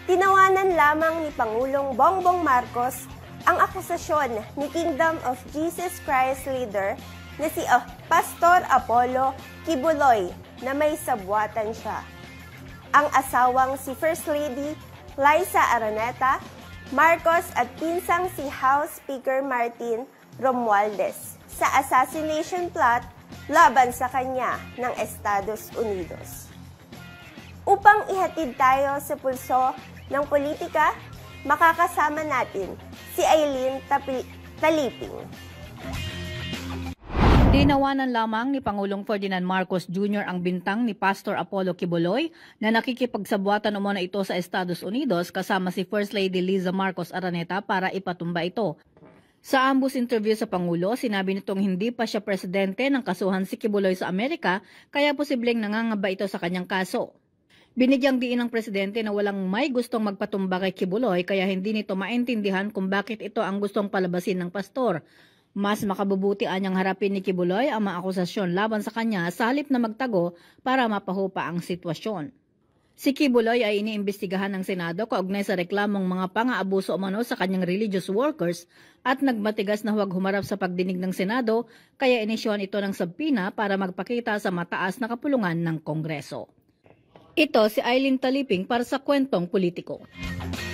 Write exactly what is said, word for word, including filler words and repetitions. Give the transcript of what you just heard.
Tinawanan lamang ni Pangulong Bongbong Marcos ang akusasyon ni Kingdom of Jesus Christ leader na si uh, Pastor Apollo Kibuloy na may sabwatan siya. Ang asawang si First Lady Liza Araneta Marcos at pinsang si House Speaker Martin Romualdez sa assassination plot laban sa kanya ng Estados Unidos. Upang ihatid tayo sa pulso ng politika, makakasama natin si Eileen Taliping. Tinawanan lamang ni Pangulong Ferdinand Marcos Junior ang bintang ni Pastor Apollo Kibuloy na nakikipagsabwatan umano ito sa Estados Unidos kasama si First Lady Liza Marcos Araneta para ipatumba ito. Sa ambus interview sa Pangulo, sinabi nitong hindi pa siya presidente ng kasuhan si Kibuloy sa Amerika kaya posibleng nangangamba ito sa kanyang kaso. Binigyang diin ng presidente na walang may gustong magpatumba kay Kibuloy kaya hindi nito maintindihan kung bakit ito ang gustong palabasin ng pastor. Mas makabubuti anyang harapin ni Kibuloy ang mga akusasyon laban sa kanya sa halip na magtago para mapahupa ang sitwasyon. Si Kibuloy ay iniimbestigahan ng Senado kaugnay sa reklamong mga pang-aabuso umano sa kanyang religious workers at nagmatigas na huwag humarap sa pagdinig ng Senado kaya inisyon ito ng sabpina para magpakita sa mataas na kapulungan ng Kongreso. Ito si Eileen Taliping para sa Kwentong Politiko.